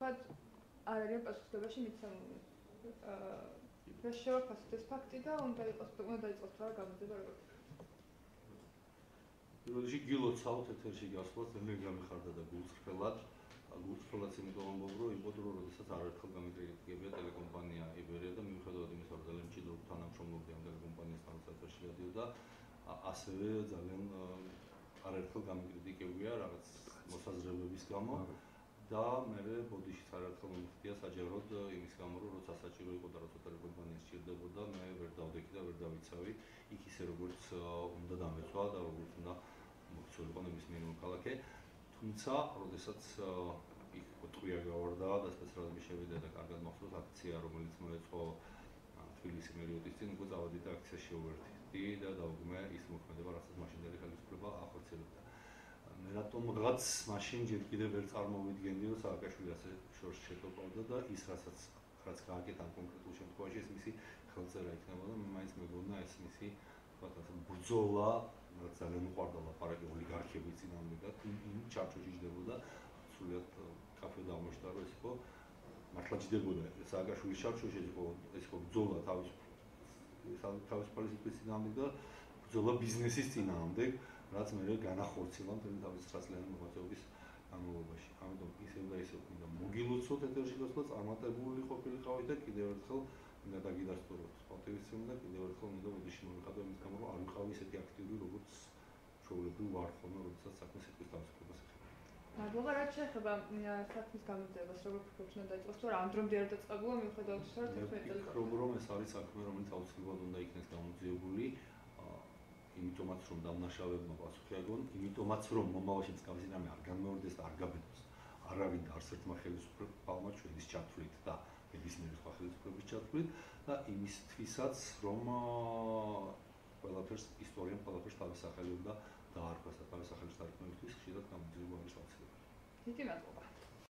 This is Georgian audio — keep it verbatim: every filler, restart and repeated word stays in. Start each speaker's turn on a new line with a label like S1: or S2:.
S1: თქვათ არ არის პასუხისმგებაში მიცემული. რა შევაფასოთ ეს ფაქტი და უნდა იყოს უნდა დაიწყოს რა გამოძიება როგორ?
S2: პირველ რიგში გილოცავთ ეთერში გასვლას ძალიან გამიხარდა და გულწრფელად. გულწრფელად იმიტომ ამბობ, რომ იყო დრო, როდესაც არაერთხელ გამიკრიტიკებია ტელეკომპანია იბერია და მიუხედავად იმისა, რომ ძალიან მჭიდრო თანამშრომლობდი ამ ტელეკომპანიასთან, რაც ეთერში გადიოდა, ასევე ძალიან არაერთხელ გამიკრიტიკებია რაღაც მოსაზრებების გამო და მე ბოდიშიც არაერთხელ მომხდია საჯაროდ იმის გამო, რომ როცა საჭირო იყო და როცა ტელეკომპანია სჭირდებოდა, მე ვერ დავდექი და ვერ დავიცავი იქ ისე როგორც უნდა დამეწვა და როგორც უნდა მოქცეულიყო ნებისმიერ მოქალაქე. თუმცა, როდესაც იქ ოტყვია გავარდა და სპეციალიზმი შევიდა და კარგად მახსოვს აქცია, რომელიც მოეწყო თბილისის მერიოტის წინ, უკვე წავედი და აქცია შევერთდი და დავუგმე ის მოქმედება, რასაც მაშინდელი ხელისუფლება ახორციელებდა. მე რატომღაც მაშინ ჯერ კიდევ ვერ წარმოვიდგენდი, რომ სააკაშვილი ასე შორს შეტოპავდა და ის რასაც რაც გააკეთა კონკრეტულ შემთხვევაში, ეს მისი ხელწერა იქნებოდა, მე მაინც მეგონა ეს მისი თქვათ ასე ბრძოლა, რაც ძალიან უყვარდა ლაპარაკი ოლიგარქების წინააღმდეგ და იმ ჩარჩოში ჯდებოდა, სულიად კაფე დავმოშტა, რომ ეს იყო მართლა ჯდებოდა სააკაშვილის ჩარჩოში, ეს იყო ეს იყო ბრძოლა თავის თავისუფალი სიტყვის წინააღმდეგ და ბრძოლა ბიზნესის წინააღმდეგ, რაც მე განახორციელა მთელი თავის ცხრაწლიანი მოღვაწეობის განმავლობაში. ამიტომ ისევ და ისევ მინდა მოგილოცოთ ეთერში გასვლა, წარმატებული ყოფილიყავით და კიდევ ერთხელ მინდა დაგიდასტუროთ პატივისცემა და კიდევ ერთხელ მინდა ბოდიში მოვიყავდე იმის გამო, რომ არ ვიყავი ისეთი აქტიური, როგორც ჩვეულებრივ ვარ ხოლმე, როდესაც საქმე სიტყვის თავისუფლებას ეხება.
S1: მადლობა, რაც შეეხება საქმის გამოძიებას, როგორ ფიქრობთ, უნდა დაიწყოს თუ არა ამ დრომდე არ დაწყებულა, მიუხედავად იმისა, რომ თერთმეტი წელი
S2: ვფიქრობ, რომ ეს არის საქმე, რომელიც აუცილებლად უნდა იქნეს გამოძიებული. იმიტომაც რომ დამნაშავებმა პასუხი აგონ, იმიტომაც რომ მომავალში მსგავსი რამე არ განმეორდეს და არ გაბედოს არავინ და არც ერთმა ხელისუფლებამ ჩვენის ჩათვლით და ნებისმიერი სხვა ხელისუფლების ჩათვლით და იმისთვისაც რომ ყველაფერს ისტორიამ ყველაფერს თავის სახელი უნდა დაარქვას და თავის სახელის დარქმევისთვის ხშირად გამოძიება არის აუცილებელი.
S1: დიდი მადლობა.